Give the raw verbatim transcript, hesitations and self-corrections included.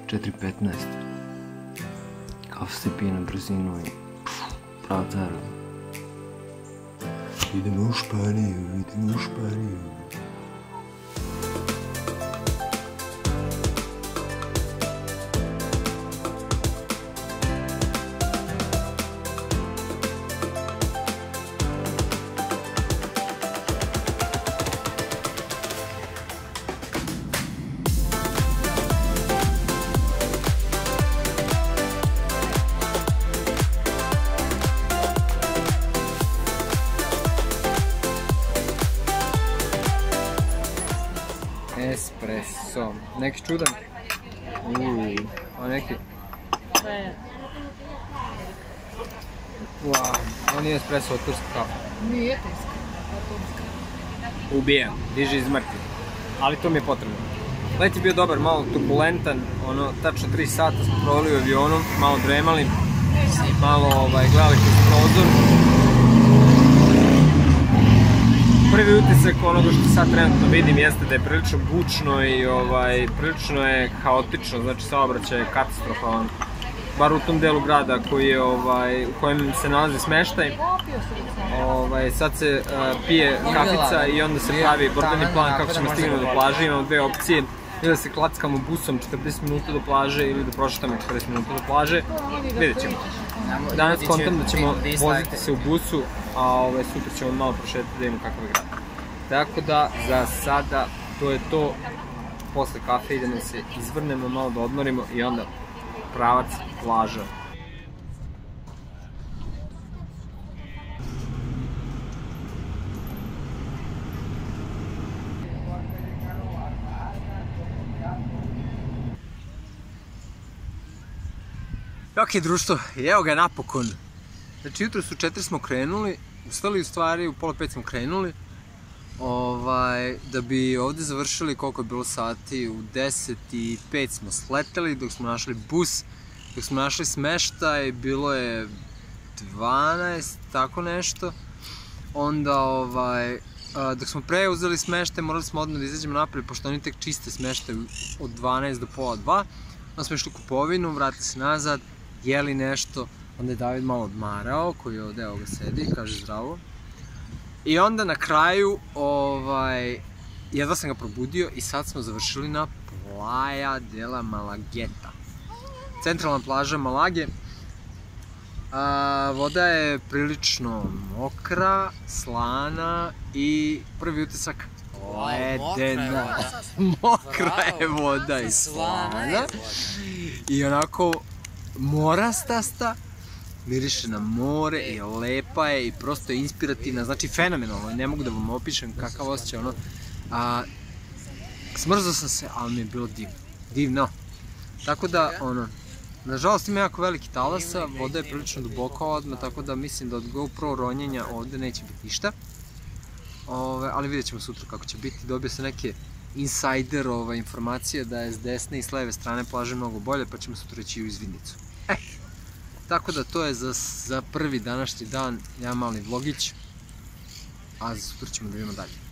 četiri petnaest. Kafa se pije na brzinu i prava cara. Idemo u Španiju, idemo u Španiju. Espresso. Neki čudan? Uuu, a neki? Wow, ovo nije espresso, od turska kafa. Nije turska, turska. Ubijam, diže iz mrtvi. Ali to mi je potrebno. Let je bio dobar, malo turbulentan, ono, tačno tri sata smo proveli u avionu, malo dremali, malo ovaj, gledali kroz prozor. Prvi utisak onoga što sad trenutno vidim jeste da je prilično bučno i ovaj, prilično je haotično, znači saobraćaj je katastrofalan. Bar u tom delu grada koji je, ovaj, u kojem se nalazi smeštaj. Ovaj, sad se uh, pije kafica i onda se pravi borbeni plan kako ćemo stignuti do plaže. Imamo dve opcije, ili da se klackamo busom četrdeset minuta do plaže ili da prošetamo četrdeset minuta do plaže. Vidjet ćemo. Danas kontam da ćemo voziti se u busu, a ovaj, sutra ćemo malo prošetati da vidimo kakav je grad. Tako da, za sada, to je to. Posle kafe idemo se izvrnemo, malo da odmorimo i onda pravac plaža. Ok, društvo, evo ga napokon. Znači, jutro su četiri smo krenuli, ustali u stvari, u pola pet smo krenuli. Ovaj, da bi ovde završili koliko je bilo sati, u deset i pet smo sleteli dok smo našli bus, dok smo našli smeštaj, bilo je dvanaest, tako nešto. Onda, ovaj, dok smo preuzeli smeštaj, morali smo odmah da izađemo napred, pošto oni tek čiste smeštaj od dvanaest do pola dva. Onda smo išli u kupovinu, vratili se nazad, jeli nešto, onda je David malo odmarao, koji je ovde, evo ga sedi, kaže zdravo. I onda na kraju, ovaj, jedva sam ga probudio i sad smo završili na Playa de la Malagueta. Centralna plaža Malage. A, voda je prilično mokra, slana i prvi utisak ledena. Mokra je voda i slana. I onako morastasta. Miriše na more i lepa je i prosto je inspirativna, znači fenomenalno, ne mogu da vam opišem kakav osjećaj, ono, a, smrzao sam se, ali mi je bilo divno, divno, tako da, ono, nažalost ima jako veliki talasa, voda je prilično duboka odmah, tako da mislim da od GoPro ronjenja ovde neće biti ništa, ove, ali vidjet ćemo sutra kako će biti, dobio sam neke insider ove, informacije da je s desne i s leve strane plaže mnogo bolje, pa ćemo sutra ići u izvidnicu. Eh. Tako da to je za, za prvi današnji dan, jedan mali vlogić, a sutra ćemo da vidimo dalje.